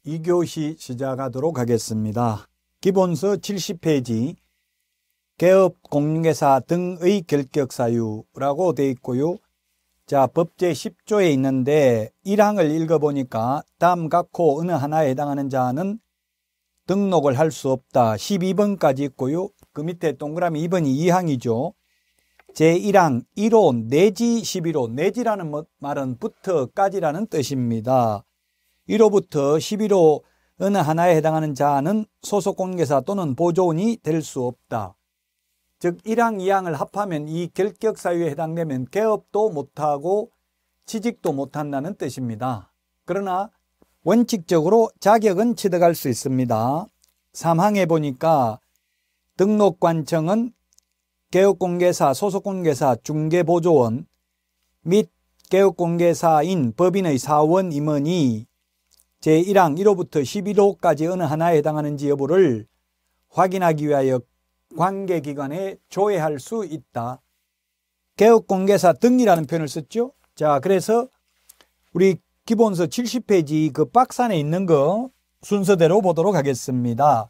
2교시 시작하도록 하겠습니다. 기본서 70페이지 개업 공인중개사 등의 결격사유라고 되어 있고요. 자, 법제 10조에 있는데 1항을 읽어보니까 다음 각호 어느 하나에 해당하는 자는 등록을 할 수 없다. 12번까지 있고요. 그 밑에 동그라미 2번이 2항이죠. 제1항 1호 내지 11호, 내지라는 말은 부터까지라는 뜻입니다. 1호부터 11호 어느 하나에 해당하는 자는 소속공인중개사 또는 보조원이 될 수 없다. 즉 1항, 2항을 합하면 이 결격사유에 해당되면 개업도 못하고 취직도 못한다는 뜻입니다. 그러나 원칙적으로 자격은 취득할 수 있습니다. 3항에 보니까 등록관청은 개업공개사, 소속공개사, 중개보조원 및 개업공개사인 법인의 사원 임원이 제1항 1호부터 11호까지 어느 하나에 해당하는지 여부를 확인하기 위하여 관계기관에 조회할 수 있다. 개업공개사 등이라는 표현을 썼죠. 자, 그래서 우리 기본서 70페이지 그 박스 안에 있는 거 순서대로 보도록 하겠습니다.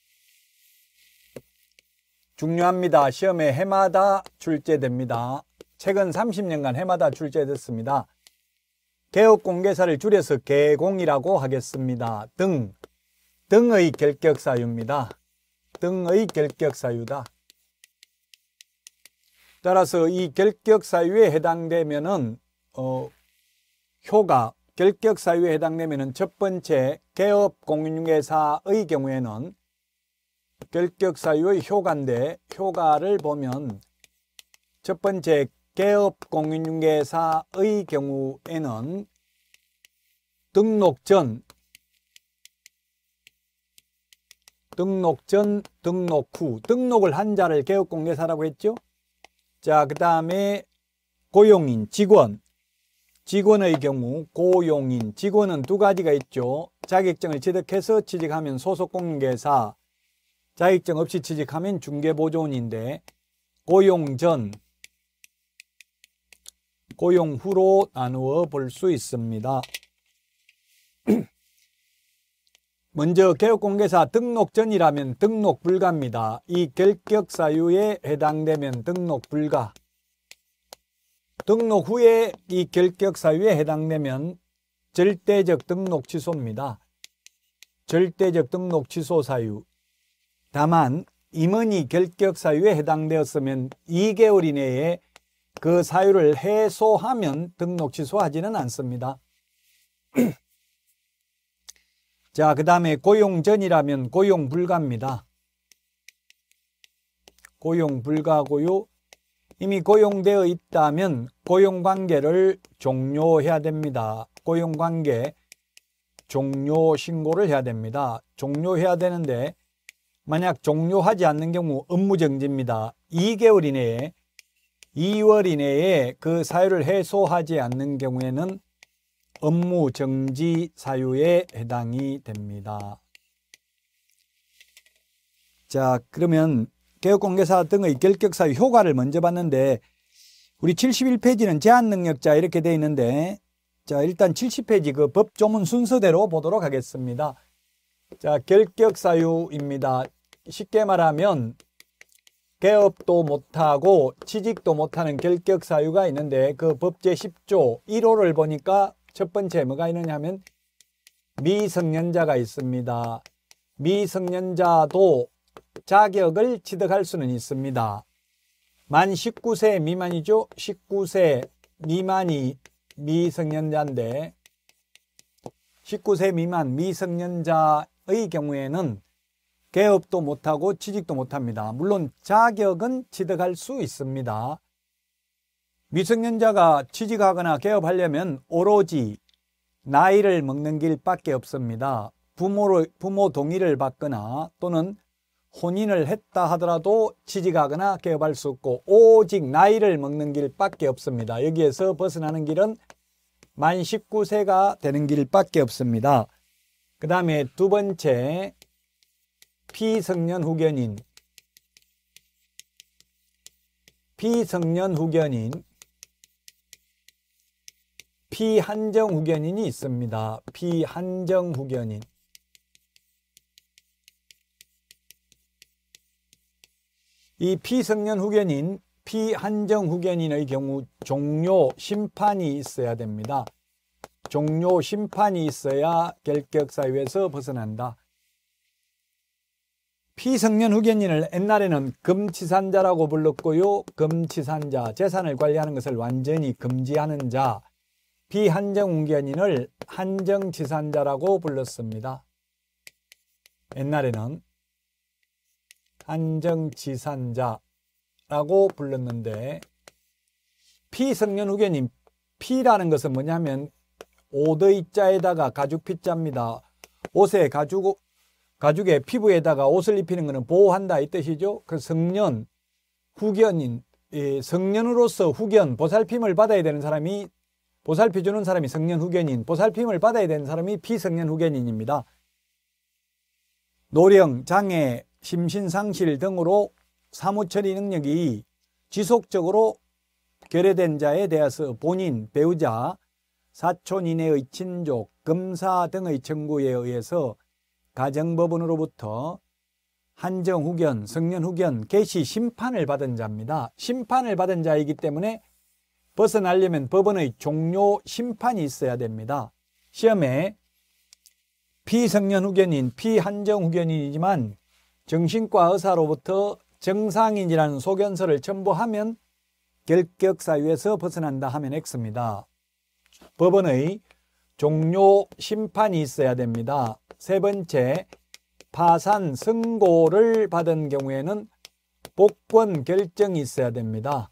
중요합니다. 시험에 해마다 출제됩니다. 최근 30년간 해마다 출제됐습니다. 개업공개사를 줄여서 개공이라고 하겠습니다. 등의 결격사유입니다. 등의 결격사유다. 따라서 이 결격사유에 해당되면은 결격사유에 해당되면은 첫 번째 개업공인중개사의 경우에는 결격사유의 효과인데 효과를 보면 첫 번째 개업공인중개사의 경우에는 등록 전, 등록 후, 등록을 한 자를 개업공개사라고 했죠. 자, 그 다음에 고용인, 직원의 경우 고용인, 직원은 두 가지가 있죠. 자격증을 취득해서 취직하면 소속공인중개사, 자격증 없이 취직하면 중개보조원인데 고용 전, 고용 후로 나누어 볼 수 있습니다. 먼저 개업공개사 등록 전이라면 등록 불가입니다. 이 결격사유에 해당되면 등록 불가. 등록 후에 이 결격사유에 해당되면 절대적 등록 취소입니다. 절대적 등록 취소 사유. 다만 임원이 결격사유에 해당되었으면 2개월 이내에 그 사유를 해소하면 등록 취소하지는 않습니다. 자, 그 다음에 고용 전이라면 고용 불가입니다. 고용 불가고요. 이미 고용되어 있다면 고용관계를 종료해야 됩니다. 고용관계 종료 신고를 해야 됩니다. 종료해야 되는데 만약 종료하지 않는 경우 업무정지입니다. 2개월 이내에 2월 이내에 그 사유를 해소하지 않는 경우에는 업무정지 사유에 해당이 됩니다. 자, 그러면 개업공개사 등의 결격사유 효과를 먼저 봤는데 우리 71페이지는 제한능력자 이렇게 되어 있는데 자, 일단 70페이지 그 법조문 순서대로 보도록 하겠습니다. 자, 결격사유입니다. 쉽게 말하면 개업도 못하고 취직도 못하는 결격사유가 있는데 그 법제 10조 1호를 보니까 첫 번째 뭐가 있느냐면 미성년자가 있습니다. 미성년자도 자격을 취득할 수는 있습니다. 만 19세 미만이죠. 19세 미만이 미성년자인데 19세 미만 미성년자의 경우에는 개업도 못하고 취직도 못합니다. 물론 자격은 취득할 수 있습니다. 미성년자가 취직하거나 개업하려면 오로지 나이를 먹는 길밖에 없습니다. 부모 동의를 받거나 또는 혼인을 했다 하더라도 취직하거나 개업할 수 없고 오직 나이를 먹는 길밖에 없습니다. 여기에서 벗어나는 길은 만 19세가 되는 길밖에 없습니다. 그 다음에 두 번째 피성년 후견인, 피한정 후견인이 있습니다. 피한정 후견인. 이 피성년 후견인, 피한정 후견인의 경우 종료 심판이 있어야 됩니다. 종료 심판이 있어야 결격 사유에서 벗어난다. 피성년 후견인을 옛날에는 금치산자라고 불렀고요. 금치산자, 재산을 관리하는 것을 완전히 금지하는 자, 비한정 후견인을 한정치산자라고 불렀습니다. 옛날에는 한정치산자라고 불렀는데, 피성년 후견인, 피라는 것은 뭐냐면 오더이 자에다가 가죽 피자입니다. 옷에 가죽의 피부에다가 옷을 입히는 것은 보호한다 이 뜻이죠. 그 성년, 후견인, 성년으로서 후견, 보살핌을 받아야 되는 사람이, 보살펴주는 사람이 성년 후견인, 보살핌을 받아야 되는 사람이 피성년 후견인입니다. 노령, 장애, 심신상실 등으로 사무처리 능력이 지속적으로 결여된 자에 대해서 본인, 배우자, 사촌 이내의 친족, 검사 등의 청구에 의해서 가정법원으로부터 한정후견, 성년후견, 개시 심판을 받은 자입니다. 심판을 받은 자이기 때문에 벗어나려면 법원의 종료 심판이 있어야 됩니다. 시험에 피성년후견인, 피한정후견인이지만 정신과 의사로부터 정상인이라는 소견서를 첨부하면 결격사유에서 벗어난다 하면 X입니다. 법원의 종료 심판이 있어야 됩니다. 세 번째, 파산 선고를 받은 경우에는 복권 결정이 있어야 됩니다.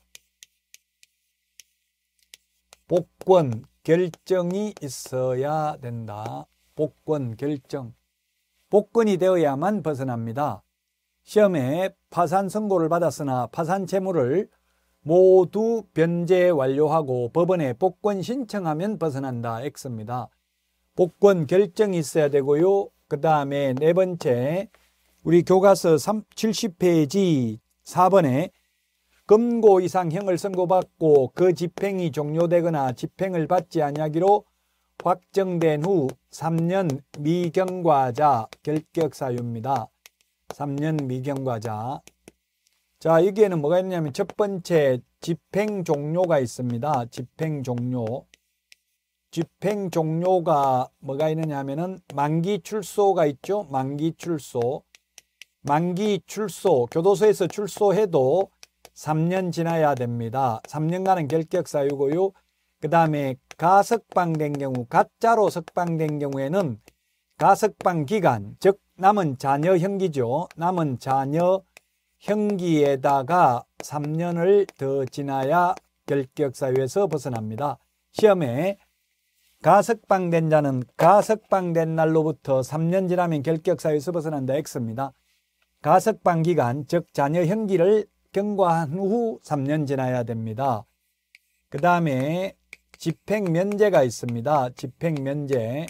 복권 결정이 있어야 된다. 복권 결정. 복권이 되어야만 벗어납니다. 시험에 파산 선고를 받았으나 파산 채무를 모두 변제 완료하고 법원에 복권 신청하면 벗어난다. X입니다. 복권 결정이 있어야 되고요. 그 다음에 네 번째, 우리 교과서 70페이지 4번에 금고 이상형을 선고받고 그 집행이 종료되거나 집행을 받지 아니하기로 확정된 후 3년 미경과자 결격사유입니다. 3년 미경과자. 자, 여기에는 뭐가 있냐면 첫 번째 집행 종료가 있습니다. 집행 종료. 집행 종료가 뭐가 있느냐 하면은 만기 출소가 있죠. 만기 출소. 만기 출소, 교도소에서 출소해도 3년 지나야 됩니다. 3년간은 결격사유고요. 그 다음에 가석방된 경우, 가짜로 석방된 경우에는 가석방 기간, 즉 남은 자녀 형기죠. 남은 자녀 형기에다가 3년을 더 지나야 결격사유에서 벗어납니다. 시험에 가석방된 자는 가석방된 날로부터 3년 지나면 결격사유에서 벗어난다. X입니다. 가석방 기간, 즉 자녀 형기를 경과한 후 3년 지나야 됩니다. 그 다음에 집행면제가 있습니다. 집행면제.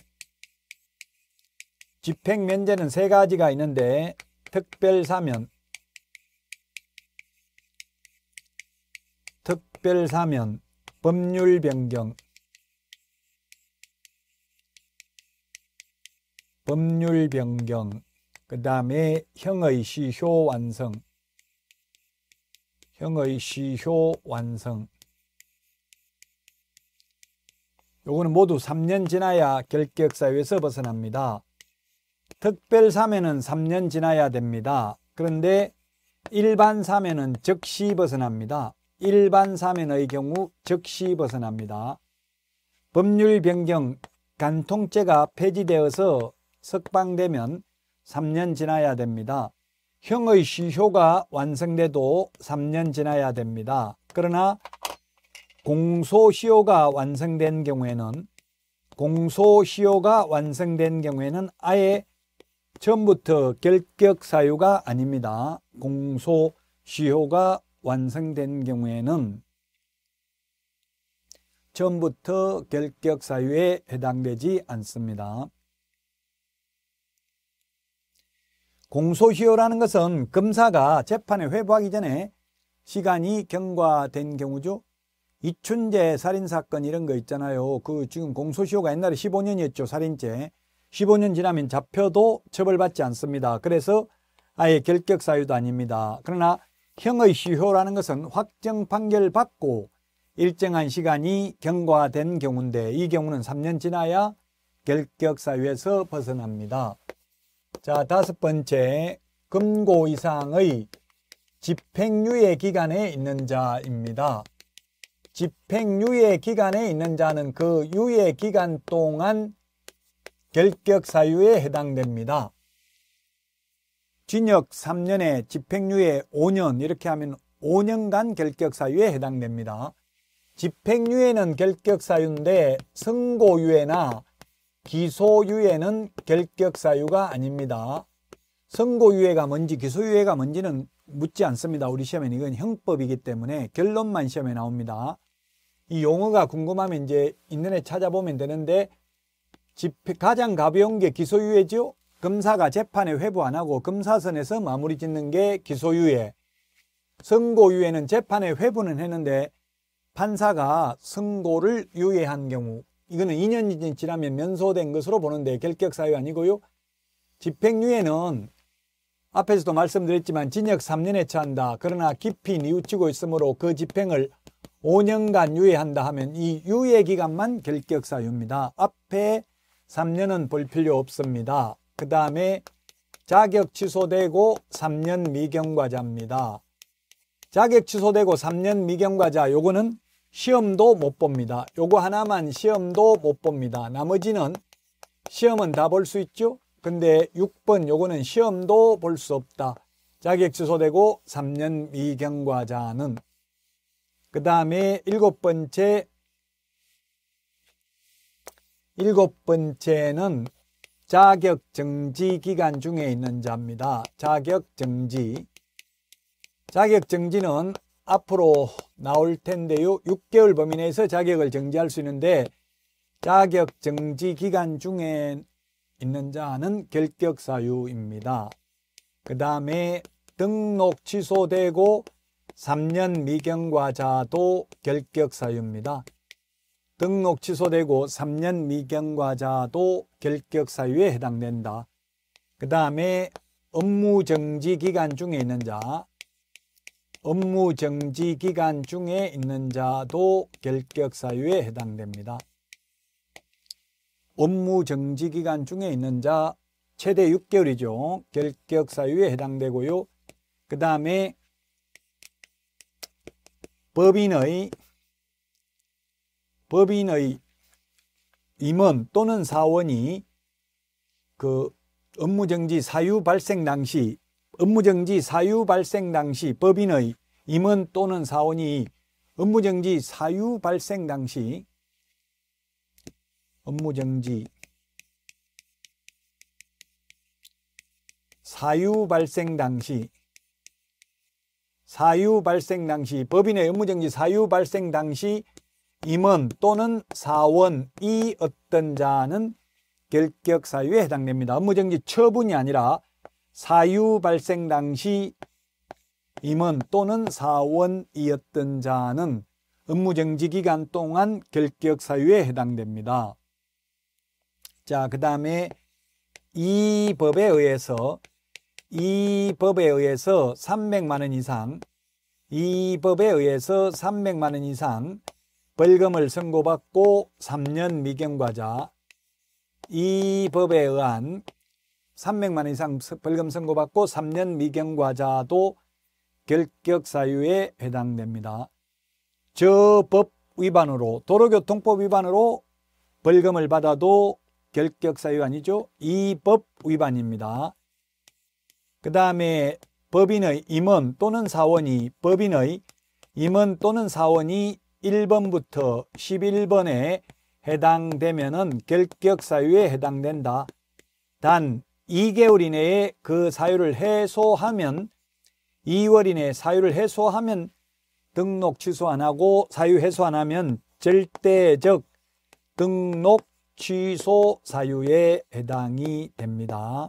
집행면제는 세 가지가 있는데 특별사면, 특별사면, 법률변경, 법률변경, 그 다음에 형의 시효 완성, 형의 시효 완성. 요거는 모두 3년 지나야 결격사유에서 벗어납니다. 특별사면은 3년 지나야 됩니다. 그런데 일반사면은 즉시 벗어납니다. 일반사면의 경우 즉시 벗어납니다. 법률변경, 간통죄가 폐지되어서 석방되면 3년 지나야 됩니다. 형의 시효가 완성돼도 3년 지나야 됩니다. 그러나 공소시효가 완성된 경우에는 아예 처음부터 결격사유가 아닙니다. 공소시효가 완성된 경우에는 처음부터 결격사유에 해당되지 않습니다. 공소시효라는 것은 검사가 재판에 회부하기 전에 시간이 경과된 경우죠. 이춘재 살인사건 이런 거 있잖아요. 그 지금 공소시효가 옛날에 15년이었죠. 살인죄. 15년 지나면 잡혀도 처벌받지 않습니다. 그래서 아예 결격사유도 아닙니다. 그러나 형의 시효라는 것은 확정 판결 받고 일정한 시간이 경과된 경우인데 이 경우는 3년 지나야 결격 사유에서 벗어납니다. 자, 5번째, 금고 이상의 집행유예 기간에 있는 자입니다. 집행유예 기간에 있는 자는 그 유예 기간 동안 결격 사유에 해당됩니다. 징역 3년에 집행유예 5년 이렇게 하면 5년간 결격 사유에 해당됩니다. 집행유예는 결격 사유인데 선고유예나 기소유예는 결격 사유가 아닙니다. 선고유예가 뭔지 기소유예가 뭔지는 묻지 않습니다. 우리 시험에는 이건 형법이기 때문에 결론만 시험에 나옵니다. 이 용어가 궁금하면 이제 인터넷 찾아보면 되는데 가장 가벼운 게 기소유예죠. 검사가 재판에 회부 안 하고 검사선에서 마무리 짓는 게 기소유예. 선고유예는 재판에 회부는 했는데 판사가 선고를 유예한 경우, 이거는 2년이 지나면 면소된 것으로 보는데 결격 사유 아니고요. 집행유예는 앞에서도 말씀드렸지만 징역 3년에 처한다. 그러나 깊이 뉘우치고 있으므로 그 집행을 5년간 유예한다 하면 이 유예 기간만 결격 사유입니다. 앞에 3년은 볼 필요 없습니다. 그 다음에 자격 취소되고 3년 미경과자입니다. 자격 취소되고 3년 미경과자, 요거는 시험도 못 봅니다. 요거 하나만 시험도 못 봅니다. 나머지는 시험은 다 볼 수 있죠. 근데 6번 요거는 시험도 볼 수 없다. 자격 취소되고 3년 미경과자는. 그 다음에 7번째는 자격 정지 기간 중에 있는 자입니다. 자격 정지. 자격 정지는 앞으로 나올 텐데요. 6개월 범위 내에서 자격을 정지할 수 있는데 자격 정지 기간 중에 있는 자는 결격 사유입니다. 그 다음에 등록 취소되고 3년 미경과자도 결격 사유입니다. 등록 취소되고 3년 미경과자도 결격 사유에 해당된다. 그 다음에 업무 정지 기간 중에 있는 자, 업무 정지 기간 중에 있는 자도 결격 사유에 해당됩니다. 업무 정지 기간 중에 있는 자 최대 6개월이죠. 결격 사유에 해당되고요. 그 다음에 법인의 임원 또는 사원이 그 업무정지 사유 발생 당시 법인의 임원 또는 사원이 업무정지 사유 발생 당시 법인의 업무정지 사유 발생 당시 임원 또는 사원이 어떤 자는 결격 사유에 해당됩니다. 업무정지 처분이 아니라 사유 발생 당시 임원 또는 사원이었던 자는 업무정지 기간 동안 결격 사유에 해당됩니다. 자, 그 다음에 이 법에 의해서 300만 원 이상 벌금을 선고받고 3년 미경과자, 이 법에 의한 300만 원 이상 벌금 선고받고 3년 미경과자도 결격 사유에 해당됩니다. 저 법 위반으로, 도로교통법 위반으로 벌금을 받아도 결격 사유 아니죠? 이 법 위반입니다. 그 다음에 법인의 임원 또는 사원이 1번부터 11번에 해당되면은 결격 사유에 해당된다. 단 2개월 이내에 그 사유를 해소하면 2월 이내에 사유를 해소하면 등록 취소 안 하고 사유 해소 안 하면 절대적 등록 취소 사유에 해당이 됩니다.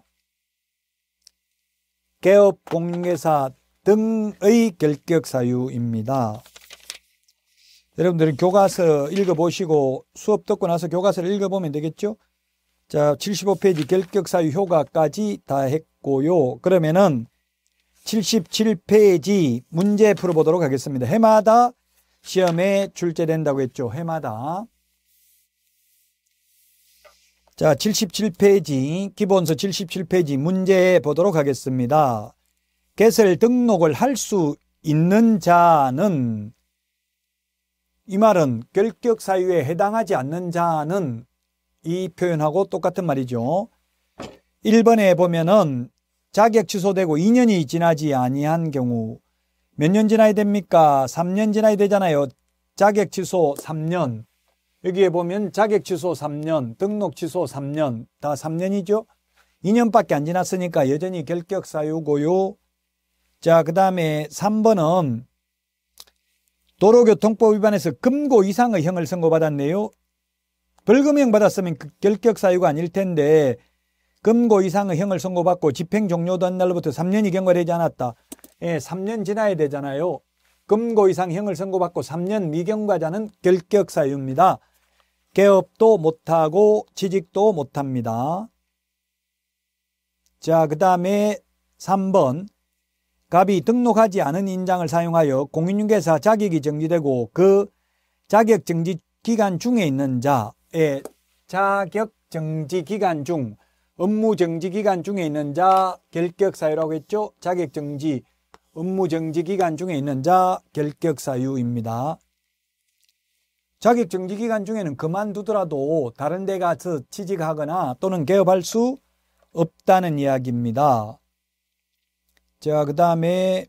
개업 공개사 등의 결격 사유입니다. 여러분들은 교과서 읽어보시고 수업 듣고 나서 교과서를 읽어보면 되겠죠? 자, 75페이지 결격 사유 효과까지 다 했고요. 그러면은 77페이지 문제 풀어보도록 하겠습니다. 해마다 시험에 출제된다고 했죠. 해마다. 자, 77페이지, 기본서 77페이지 문제 보도록 하겠습니다. 개설 등록을 할 수 있는 자는, 이 말은 결격 사유에 해당하지 않는 자는, 이 표현하고 똑같은 말이죠. 1번에 보면은 자격 취소되고 2년이 지나지 아니한 경우, 몇 년 지나야 됩니까? 3년 지나야 되잖아요. 자격 취소 3년. 여기에 보면 자격 취소 3년, 등록 취소 3년, 다 3년이죠. 2년밖에 안 지났으니까 여전히 결격 사유고요. 자, 그 다음에 3번은 도로교통법 위반해서 금고 이상의 형을 선고받았네요. 벌금형 받았으면 결격 사유가 아닐 텐데 금고 이상의 형을 선고받고 집행 종료된 날로부터 3년이 경과되지 않았다. 예, 3년 지나야 되잖아요. 금고 이상 형을 선고받고 3년 미경과자는 결격 사유입니다. 개업도 못하고 취직도 못합니다. 자, 그 다음에 3번. 갑이 등록하지 않은 인장을 사용하여 공인중개사 자격이 정지되고 그 자격 정지 기간 중에 있는 자의 자격 정지 기간 중, 업무 정지 기간 중에 있는 자 결격 사유라고 했죠. 자격 정지, 업무 정지 기간 중에 있는 자 결격 사유입니다. 자격 정지 기간 중에는 그만두더라도 다른 데 가서 취직하거나 또는 개업할 수 없다는 이야기입니다. 자, 그 다음에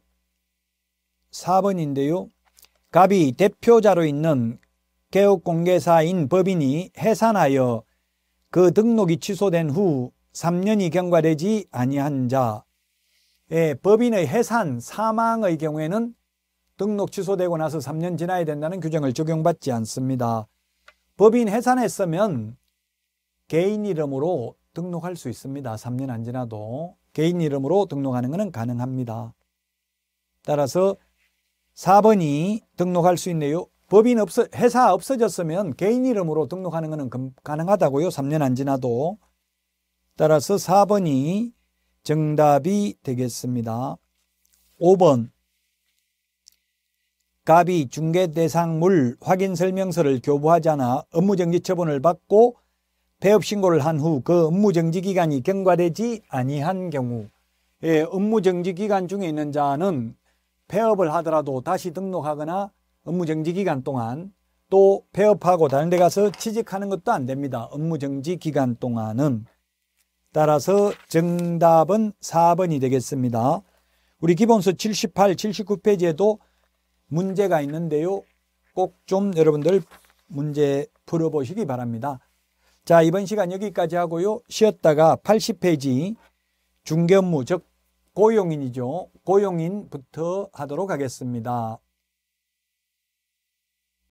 4번인데요. 갑이 대표자로 있는 개업공개사인 법인이 해산하여 그 등록이 취소된 후 3년이 경과되지 아니한 자. 예, 법인의 해산, 사망의 경우에는 등록 취소되고 나서 3년 지나야 된다는 규정을 적용받지 않습니다. 법인 해산했으면 개인 이름으로 등록할 수 있습니다. 3년 안 지나도 개인 이름으로 등록하는 것은 가능합니다. 따라서 4번이 등록할 수 있네요. 법인 회사 없어졌으면 개인 이름으로 등록하는 것은 가능하다고요. 3년 안 지나도. 따라서 4번이 정답이 되겠습니다. 5번. 갑이 중개대상물 확인설명서를 교부하지 않아 업무정지 처분을 받고 폐업신고를 한 후 그 업무정지 기간이 경과되지 아니한 경우, 예, 업무정지 기간 중에 있는 자는 폐업을 하더라도 다시 등록하거나 업무정지 기간 동안 또 폐업하고 다른 데 가서 취직하는 것도 안 됩니다. 업무정지 기간 동안은. 따라서 정답은 4번이 되겠습니다. 우리 기본서 78, 79페이지에도 문제가 있는데요. 꼭 좀 여러분들 문제 풀어보시기 바랍니다. 자, 이번 시간 여기까지 하고요. 쉬었다가 80페이지 중개업무, 즉 고용인이죠. 고용인부터 하도록 하겠습니다.